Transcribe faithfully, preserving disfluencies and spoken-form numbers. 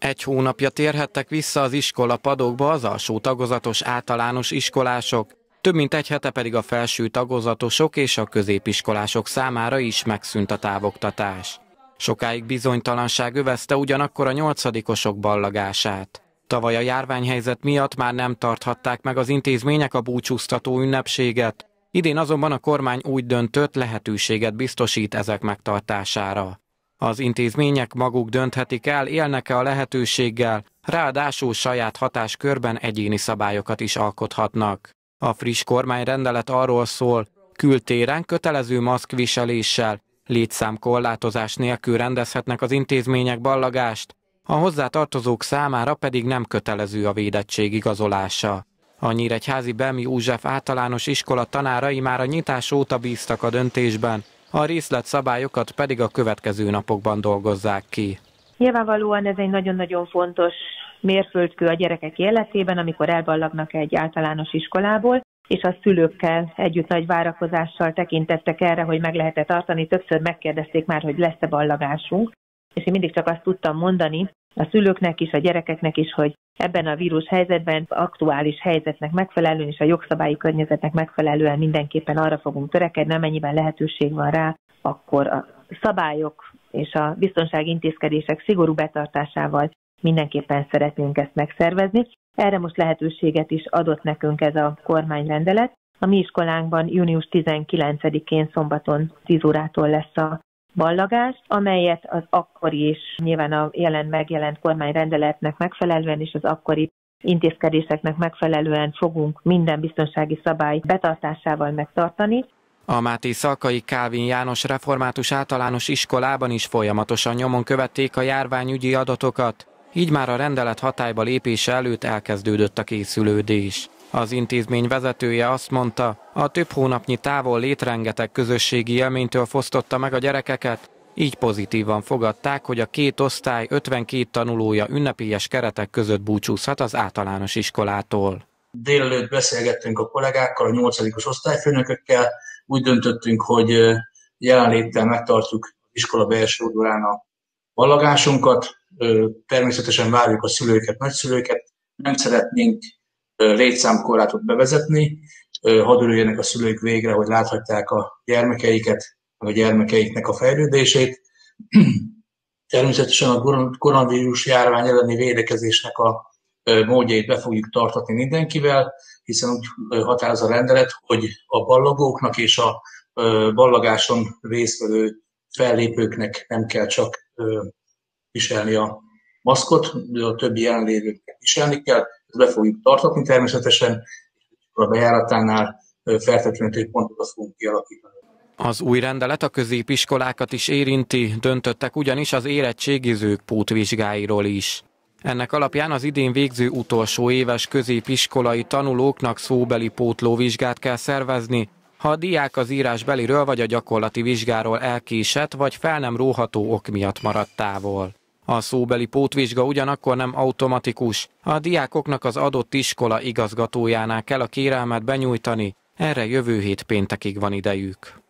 Egy hónapja térhettek vissza az iskolapadokba az alsó tagozatos általános iskolások, több mint egy hete pedig a felső tagozatosok és a középiskolások számára is megszűnt a távoktatás. Sokáig bizonytalanság övezte ugyanakkor a nyolcadikosok ballagását. Tavaly a járványhelyzet miatt már nem tarthatták meg az intézmények a búcsúztató ünnepséget, idén azonban a kormány úgy döntött, lehetőséget biztosít ezek megtartására. Az intézmények maguk dönthetik el, élnek-e a lehetőséggel, ráadásul saját hatáskörben egyéni szabályokat is alkothatnak. A friss kormányrendelet arról szól, kültéren kötelező maszkviseléssel, létszámkorlátozás nélkül rendezhetnek az intézmények ballagást, a hozzátartozók számára pedig nem kötelező a védettség igazolása. A Nyíregyházi Belmi József általános iskola tanárai már a nyitás óta bíztak a döntésben, a részletszabályokat pedig a következő napokban dolgozzák ki. Nyilvánvalóan ez egy nagyon-nagyon fontos mérföldkő a gyerekek életében, amikor elballagnak egy általános iskolából, és a szülőkkel együtt nagy várakozással tekintettek erre, hogy meg lehet-e tartani. Többször megkérdezték már, hogy lesz-e ballagásunk, és én mindig csak azt tudtam mondani a szülőknek is, a gyerekeknek is, hogy ebben a vírus helyzetben, aktuális helyzetnek megfelelően és a jogszabályi környezetnek megfelelően mindenképpen arra fogunk törekedni, amennyiben lehetőség van rá, akkor a szabályok és a biztonsági intézkedések szigorú betartásával mindenképpen szeretnénk ezt megszervezni. Erre most lehetőséget is adott nekünk ez a kormányrendelet. A mi iskolánkban június tizenkilencedikén szombaton tíz órától lesz a ballagás, amelyet az akkori és nyilván a jelen megjelent kormányrendeletnek megfelelően és az akkori intézkedéseknek megfelelően fogunk minden biztonsági szabály betartásával megtartani. A Máté Szalkai Kálvin János Református Általános Iskolában is folyamatosan nyomon követték a járványügyi adatokat, így már a rendelet hatályba lépése előtt elkezdődött a készülődés. Az intézmény vezetője azt mondta, a több hónapnyi távol lét rengeteg közösségi élménytől fosztotta meg a gyerekeket, így pozitívan fogadták, hogy a két osztály ötvenkét tanulója ünnepélyes keretek között búcsúzhat az általános iskolától. Délelőtt beszélgettünk a kollégákkal, a nyolcadikos osztályfőnökökkel, úgy döntöttünk, hogy jelenléttel megtartjuk az iskola belső udvarán a ballagásunkat, természetesen várjuk a szülőket, nagyszülőket, nem szeretnénk létszámkorlátot bevezetni, hadd örüljenek a szülők végre, hogy láthatják a gyermekeiket, a gyermekeiknek a fejlődését. Természetesen a koronavírus járvány elleni védekezésnek a módjait be fogjuk tartatni mindenkivel, hiszen úgy határoz a rendelet, hogy a ballagóknak és a ballagáson résztvevő fellépőknek nem kell csak viselni a maszkot, de a többi jelenlévőknek viselni kell, ezt be fogjuk tartatni természetesen, és a bejáratánál feltétlenül pontokat fogunk kialakítani. Az új rendelet a középiskolákat is érinti, döntöttek ugyanis az érettségizők pótvizsgáiról is. Ennek alapján az idén végző utolsó éves középiskolai tanulóknak szóbeli pótlóvizsgát kell szervezni, ha a diák az írásbeliről vagy a gyakorlati vizsgáról elkésett vagy fel nem róható ok miatt maradt távol. A szóbeli pótvizsga ugyanakkor nem automatikus, a diákoknak az adott iskola igazgatójánál kell a kérelmet benyújtani, erre jövő hét péntekig van idejük.